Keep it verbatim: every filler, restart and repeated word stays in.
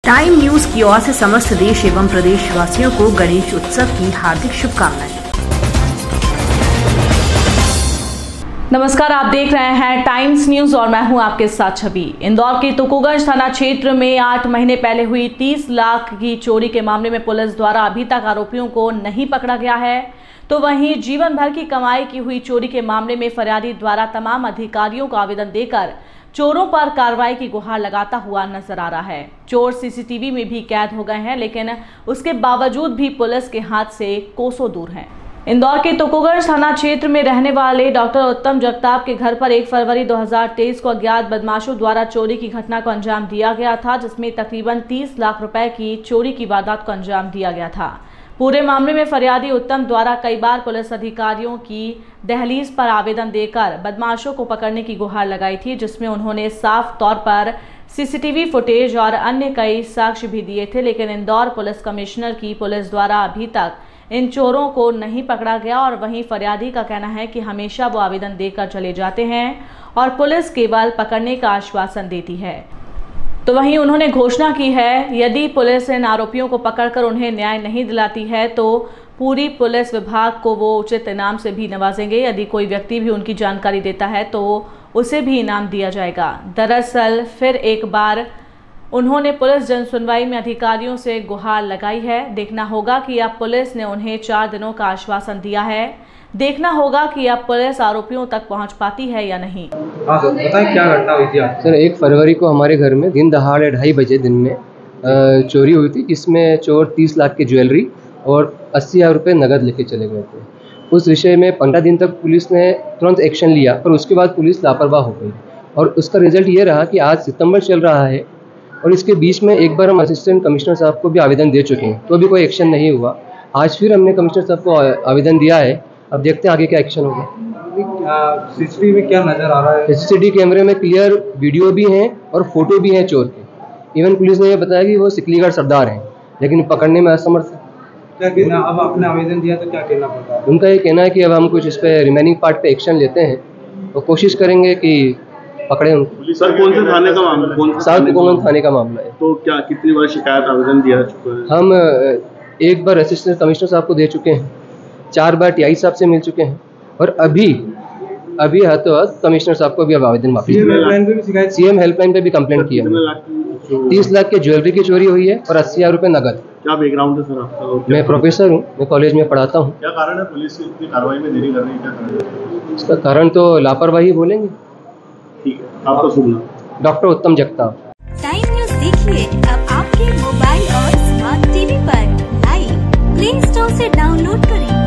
Time news की ओर से समस्त देश एवं प्रदेशवासियों को गणेश उत्सव की हार्दिक शुभकामनाएं। नमस्कार, आप देख रहे हैं टाइम्स न्यूज और मैं हूं आपके साथ छवि। इंदौर के तुकुगंज थाना क्षेत्र में आठ महीने पहले हुई तीस लाख की चोरी के मामले में पुलिस द्वारा अभी तक आरोपियों को नहीं पकड़ा गया है, तो वहीं जीवन भर की कमाई की हुई चोरी के मामले में फरियादी द्वारा तमाम अधिकारियों को आवेदन देकर चोरों पर कार्रवाई की गुहार लगाता हुआ नजर आ रहा है। चोर सीसीटीवी में भी कैद हो गए हैं, लेकिन उसके बावजूद भी पुलिस के हाथ से कोसों दूर हैं। इंदौर के तुकुगंज थाना क्षेत्र में रहने वाले डॉक्टर उत्तम जगताप के घर पर एक फरवरी दो हज़ार तेईस को अज्ञात बदमाशों द्वारा चोरी की घटना को अंजाम दिया गया था, जिसमें तकरीबन तीस लाख रुपए की चोरी की वारदात को अंजाम दिया गया था। पूरे मामले में फरियादी उत्तम द्वारा कई बार पुलिस अधिकारियों की दहलीज पर आवेदन देकर बदमाशों को पकड़ने की गुहार लगाई थी, जिसमें उन्होंने साफ तौर पर सीसीटीवी फुटेज और अन्य कई साक्ष्य भी दिए थे, लेकिन इंदौर पुलिस कमिश्नर की पुलिस द्वारा अभी तक इन चोरों को नहीं पकड़ा गया। और वहीं फरियादी का कहना है कि हमेशा वो आवेदन देकर चले जाते हैं और पुलिस केवल पकड़ने का आश्वासन देती है। तो वहीं उन्होंने घोषणा की है, यदि पुलिस इन आरोपियों को पकड़कर उन्हें न्याय नहीं दिलाती है तो पूरी पुलिस विभाग को वो उचित इनाम से भी नवाजेंगे। यदि कोई व्यक्ति भी उनकी जानकारी देता है तो उसे भी इनाम दिया जाएगा। दरअसल फिर एक बार उन्होंने पुलिस जन सुनवाई में अधिकारियों से गुहार लगाई है। देखना होगा कि अब पुलिस ने उन्हें चार दिनों का आश्वासन दिया है। देखना होगा कि अब पुलिस आरोपियों तक पहुंच पाती है या नहीं। हाँ सर, बताएं क्या घटना हुई थी आज? सर, एक फरवरी को हमारे घर में दिन दहाड़े ढाई बजे दिन में चोरी हुई थी, जिसमें चोर तीस लाख की ज्वेलरी और अस्सी हज़ार रुपये नगद लेके चले गए थे। उस विषय में पंद्रह दिन तक पुलिस ने तुरंत एक्शन लिया, पर उसके बाद पुलिस लापरवाह हो गई और उसका रिजल्ट ये रहा कि आज सितंबर चल रहा है और इसके बीच में एक बार हम असिस्टेंट कमिश्नर साहब को भी आवेदन दे चुके हैं, तो अभी कोई एक्शन नहीं हुआ। आज फिर हमने कमिश्नर साहब को आवेदन दिया है, अब देखते हैं आगे क्या एक्शन होगा। सीसीटीवी में क्या नजर आ रहा है? सीसीटीवी कैमरे में क्लियर वीडियो भी हैं और फोटो भी हैं चोर के। इवन पुलिस ने यह बताया कि वो सिकलीगढ़ सरदार हैं, लेकिन पकड़ने में असमर्थ है। क्या कहना, अब आपने आवेदन दिया तो क्या कहना पड़ता है? उनका ये कहना है कि अब हम कुछ इस पे रिमेनिंग पार्ट पे एक्शन लेते हैं और कोशिश करेंगे कि पकड़े उनको। सर, कौन से थाने का मामला? साउथ तुकुगंज थाने का मामला है। तो क्या कितनी बार शिकायत आवेदन दिया चुका है? हम एक बार असिस्टेंट कमिश्नर साहब को दे चुके हैं, चार बार टीआई साहब से मिल चुके हैं और अभी अभी हाथों हाथ कमिश्नर साहब को भी अब आवेदन वापस सीएम हेल्पलाइन पे भी कंप्लेंट किया है। तीस लाख की ज्वेलरी की चोरी हुई है और अस्सी हजार रुपये नगद। क्या बैकग्राउंड है सर आपका? मैं प्रोफेसर हूँ, मैं कॉलेज में पढ़ाता हूँ। क्या कारण है पुलिस की इतनी कार्रवाई में देरी कर रही है? क्या कारण है इसका? कारण तो लापरवाही बोलेंगे। ठीक है, आपका सुनना। डॉक्टर उत्तम जगताप। टाइम न्यूज देखिए अब आपके मोबाइल और स्मार्ट टीवी पर लाइव प्ले स्टोर से डाउनलोड करें।